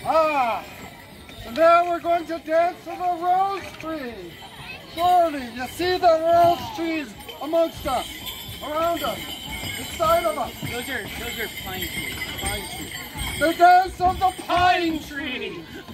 Ah! And now we're going to dance to the rose tree. Surely, you see the rose trees amongst us, around us, inside of us. Those are pine trees. Pine trees. The dance of the pine tree.